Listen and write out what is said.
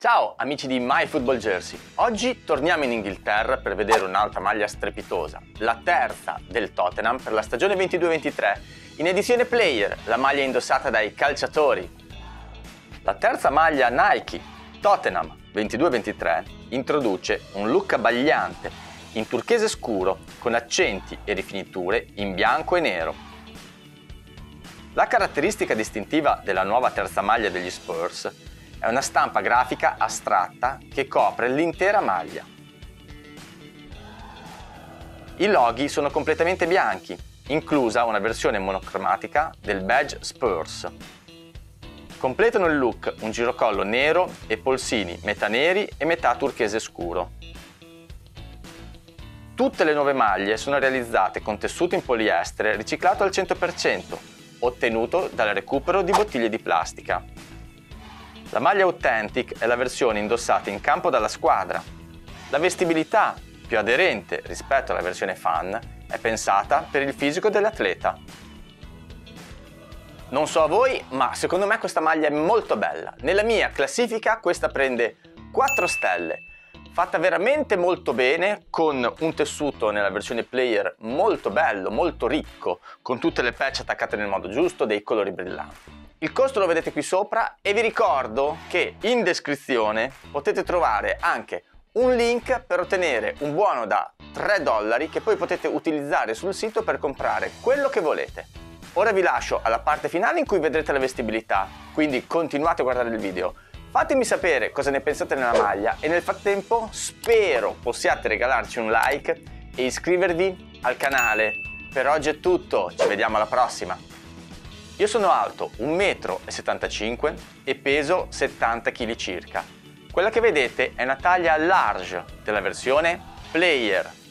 Ciao amici di MyFootballJersey, oggi torniamo in Inghilterra per vedere un'altra maglia strepitosa, la terza del Tottenham per la stagione 22-23, in edizione Player, la maglia indossata dai calciatori. La terza maglia Nike Tottenham 22-23 introduce un look abbagliante, in turchese scuro, con accenti e rifiniture in bianco e nero. La caratteristica distintiva della nuova terza maglia degli Spurs è una stampa grafica astratta che copre l'intera maglia. I loghi sono completamente bianchi, inclusa una versione monocromatica del badge Spurs. Completano il look un girocollo nero e polsini metà neri e metà turchese scuro. Tutte le nuove maglie sono realizzate con tessuto in poliestere riciclato al 100%, ottenuto dal recupero di bottiglie di plastica. La maglia Authentic è la versione indossata in campo dalla squadra. La vestibilità, più aderente rispetto alla versione Fan, è pensata per il fisico dell'atleta. Non so a voi, ma secondo me questa maglia è molto bella. Nella mia classifica questa prende 4 stelle. Fatta veramente molto bene, con un tessuto nella versione Player molto bello, molto ricco, con tutte le patch attaccate nel modo giusto, dei colori brillanti. Il costo lo vedete qui sopra e vi ricordo che in descrizione potete trovare anche un link per ottenere un buono da $3 che poi potete utilizzare sul sito per comprare quello che volete. Ora vi lascio alla parte finale in cui vedrete la vestibilità, quindi continuate a guardare il video. Fatemi sapere cosa ne pensate della maglia e nel frattempo spero possiate regalarci un like e iscrivervi al canale. Per oggi è tutto, ci vediamo alla prossima! Io sono alto 1,75 m e peso 70 kg circa. Quella che vedete è una taglia large della versione Player.